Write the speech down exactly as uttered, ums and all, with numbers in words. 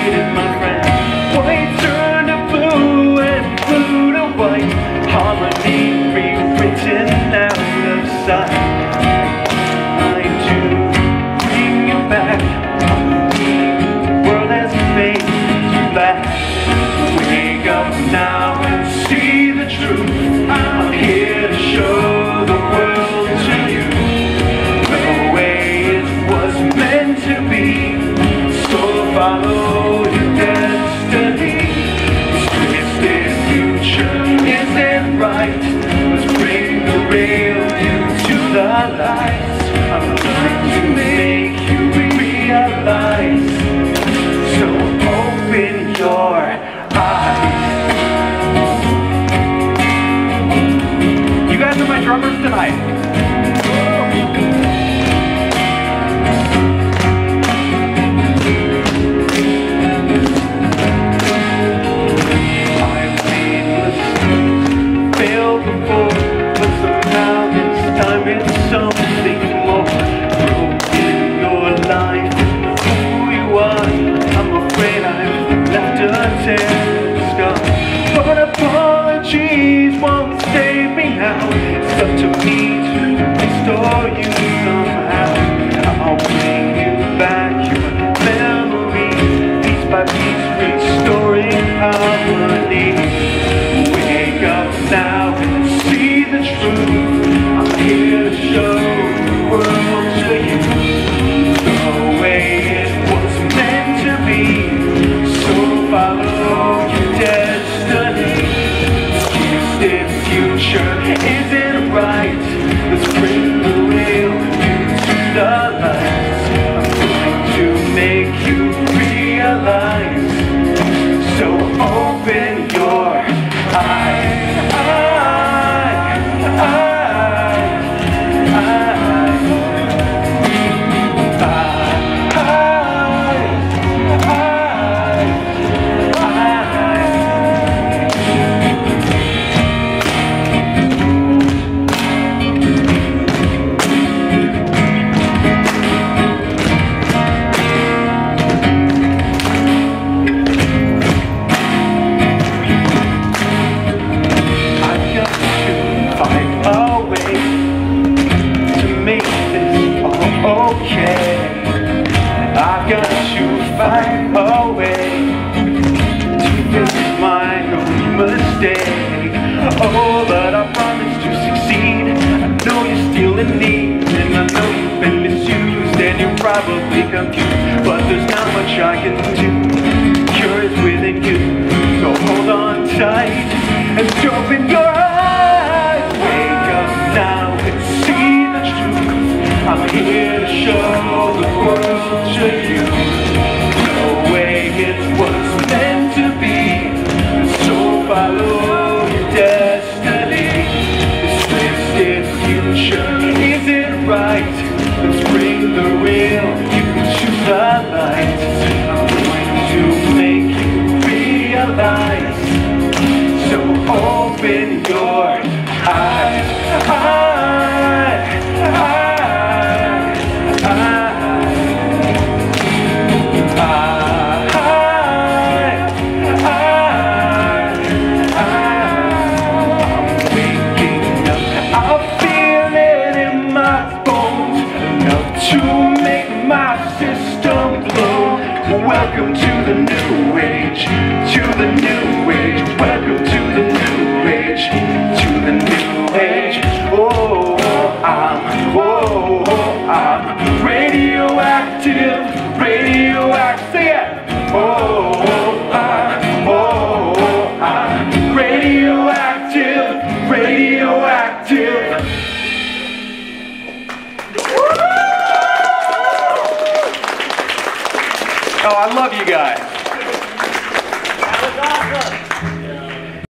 faded, my friend. White turned to blue and blue to white. Harmony rewritten out of sight. I do bring you back. The world has faded to black. Wake up now and see the truth. I'm here to show the world to you the way it was meant to be. So follow your destiny. This twisted future isn't right. Let's bring the real into the light. I'm trying to make you realize. So open your eyes. You guys are my drummers tonight. I've made mistakes, failed before, but somehow this time it's something more. Broken your life, who you are. I'm afraid I've left a tear scar, but apologies won't save me now. It's up to me to restore you somehow. I'll bring you back your memories, piece by piece, restoring harmony. Wake up now and see the truth. I'm here to show the world to you the way it was meant to be. So follow your destiny. This future isn't right. Let's bring the real into the light. I'm trying to make you realize. So open your eyes. I've got to find a way to fix my own mistake. Oh, but I promise to succeed. I know you're still in need, and I know you've been misused, and you're probably confused, but there's not much I can do. The cure is within you, so hold on tight and open your eyes. Wake up now and see the truth. I'm here to show the world to you the way it was meant to be. So follow your destiny. This twisted future isn't right. Let's bring the real into the light. I'm going to make you realize. So open your eyes. I, I, to make my system blow. Welcome to the new age, to the new age. Welcome to the new age, to the new age. Oh, I'm, oh, I'm radioactive, radioactive. Say it. Oh, I'm, oh, I'm radioactive, radioactive. Oh, I love you guys. That was awesome.